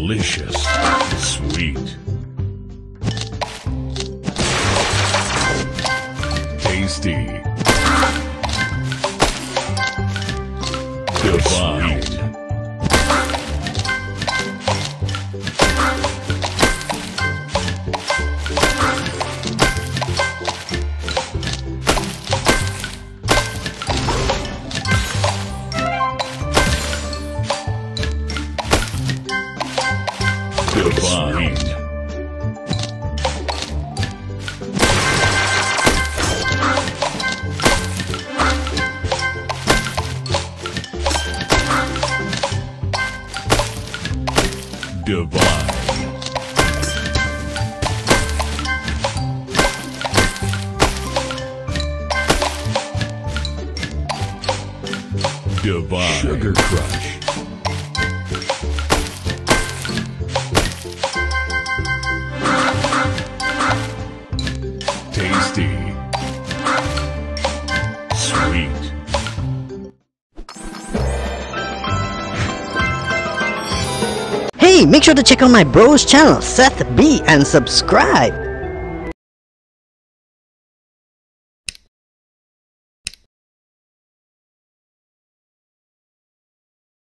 Delicious. Sweet. Tasty. Divine. Divine. Divine. Divine. Sugar Crush. Tasty. Sweet. Hey, make sure to check out my bro's channel, Seth B, and subscribe.